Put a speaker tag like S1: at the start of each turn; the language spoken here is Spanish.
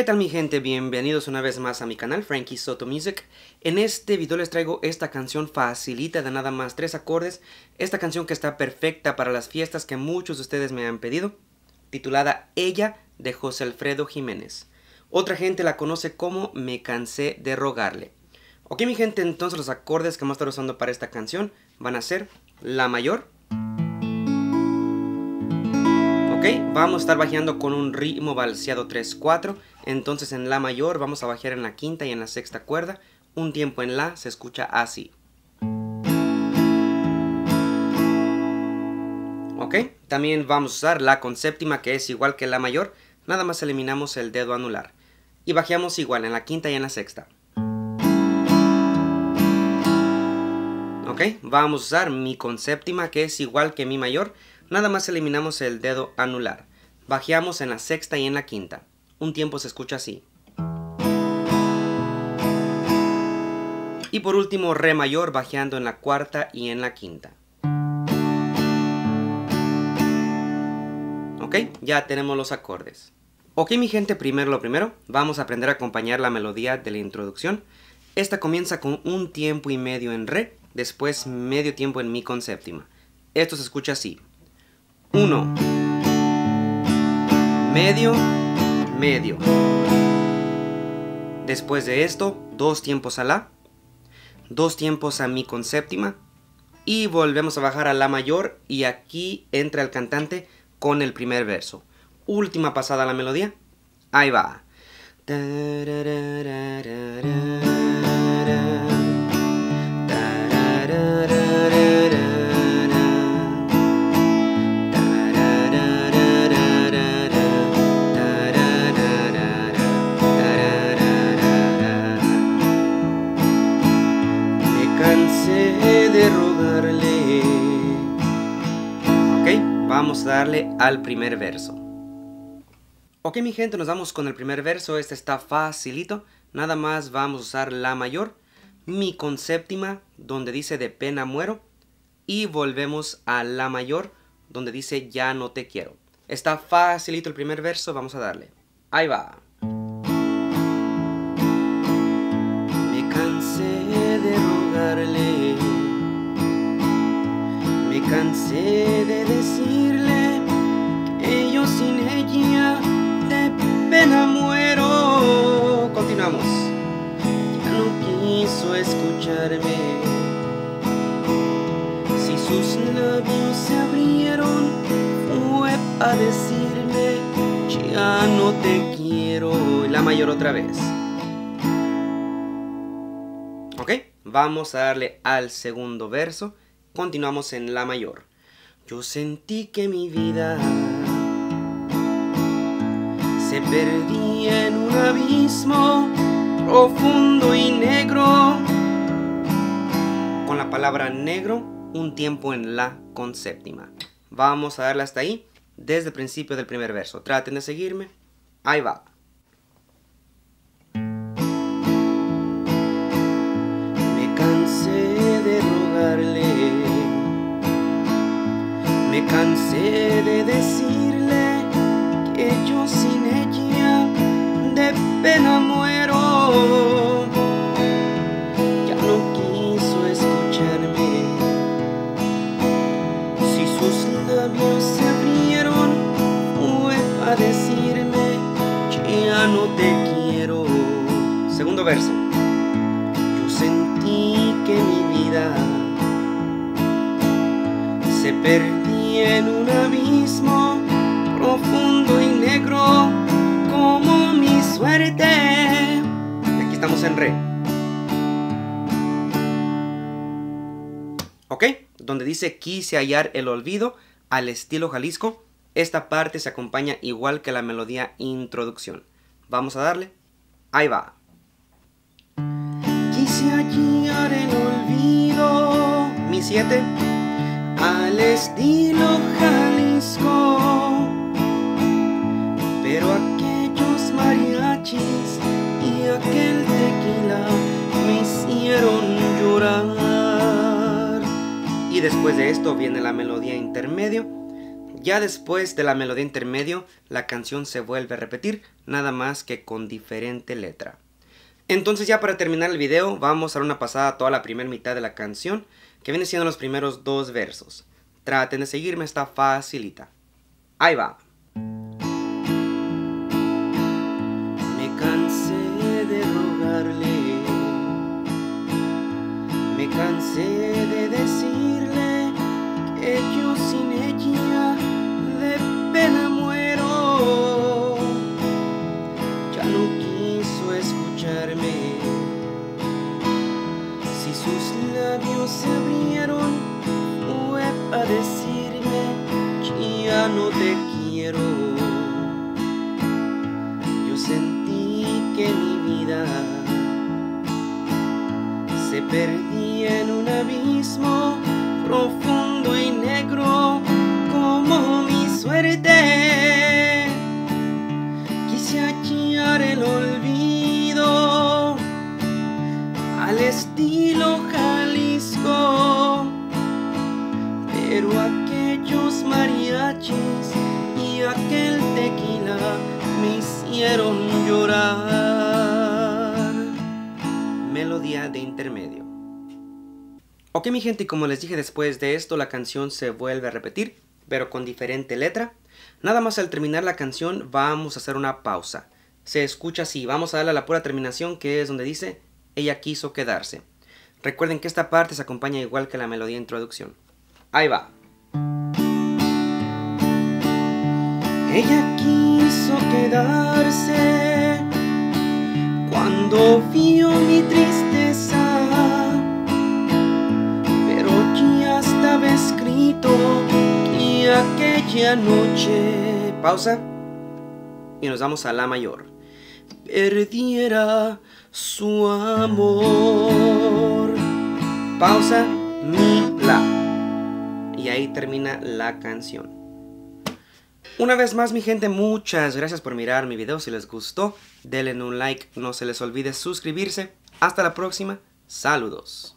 S1: tal mi gente? Bienvenidos una vez más a mi canal Frankie Soto Music. En este video les traigo esta canción facilita de nada más 3 acordes. Esta canción que está perfecta para las fiestas que muchos de ustedes me han pedido, titulada Ella de José Alfredo Jiménez. Otra gente la conoce como Me cansé de rogarle. Ok mi gente, entonces los acordes que vamos a estar usando para esta canción van a ser La mayor. Vamos a estar bajando con un ritmo valseado 3-4. Entonces en La mayor vamos a bajar en la quinta y en la sexta cuerda. Un tiempo en La se escucha así. También vamos a usar La con séptima, que es igual que La mayor. Nada más eliminamos el dedo anular. Y bajamos igual en la quinta y en la sexta. Vamos a usar Mi con séptima, que es igual que Mi mayor. Nada más eliminamos el dedo anular. Bajeamos en la sexta y en la quinta. Un tiempo se escucha así. Y por último Re mayor, bajeando en la cuarta y en la quinta. Ya tenemos los acordes. Mi gente, primero lo primero, vamos a aprender a acompañar la melodía de la introducción. Esta comienza con un tiempo y medio en Re, después medio tiempo en Mi con séptima. Esto se escucha así. 1, medio, medio. Después de esto, 2 tiempos a La, 2 tiempos a Mi con séptima y volvemos a bajar a La mayor y aquí entra el cantante con el primer verso. Última pasada a la melodía. Ahí va. De rogarle. Vamos a darle al primer verso. Mi gente, nos vamos con el primer verso. Este está facilito. Nada más vamos a usar La mayor, Mi con séptima, donde dice De pena muero, y volvemos a La mayor, donde dice Ya no te quiero. Está facilito el primer verso, vamos a darle. Ahí va. Me cansé de rogarle. Me cansé de decirle que yo sin ella de pena muero. Continuamos. Ya no quiso escucharme. Si sus labios se abrieron, fue a decirme ya no te quiero. La mayor otra vez. Vamos a darle al segundo verso. Continuamos en La mayor. Yo sentí que mi vida se perdía en un abismo profundo y negro. Con la palabra negro, un tiempo en La con séptima. Vamos a darle hasta ahí, desde el principio del primer verso. Traten de seguirme. Ahí va. Me cansé de rogarle. Me cansé de decirle que yo sin ella de pena muero. Ya no quiso escucharme. Si sus labios se abrieron, fue a decirme ya no te quiero. Segundo verso. Yo sentí que mi vida se perdía en un abismo profundo y negro como mi suerte. Aquí estamos en Re. Donde dice quise hallar el olvido al estilo Jalisco. Esta parte se acompaña igual que la melodía introducción. Vamos a darle. Ahí va. Quise hallar el olvido. Mi 7. Al estilo Jalisco, pero aquellos mariachis y aquel tequila me hicieron llorar. Y después de esto viene la melodía intermedio. Ya después de la melodía intermedio, la canción se vuelve a repetir, nada más que con diferente letra. Entonces ya para terminar el video, vamos a dar una pasada a toda la primera mitad de la canción, que viene siendo los primeros 2 versos. Traten de seguirme, está facilita. Ahí va. Me cansé de rogarle, me cansé de decirle que yo sin ella de pena muero. Ya no quiso escucharme. Si sus labios se abrieron, fue a decirme: ya no te quiero. Yo sentí que mi vida se perdía en un abismo profundo y negro como mi suerte. Quise hallar el olvido al estilo Jalisco, pero aquellos mariachis y aquel tequila me hicieron llorar. Melodía de intermedio. Ok mi gente, y como les dije, después de esto la canción se vuelve a repetir, pero con diferente letra. Nada más al terminar la canción vamos a hacer una pausa. Se escucha así, vamos a darle a la pura terminación, que es donde dice: ella quiso quedarse. Recuerden que esta parte se acompaña igual que la melodía de introducción. Ahí va. Ella quiso quedarse cuando vio mi tristeza, pero ya estaba escrito que aquella noche, pausa, y nos vamos a la mayor, perdiera su amor. Pausa, mi, la. Y ahí termina la canción. Una vez más mi gente, muchas gracias por mirar mi video. Si les gustó, denle un like, no se les olvide suscribirse. Hasta la próxima, saludos.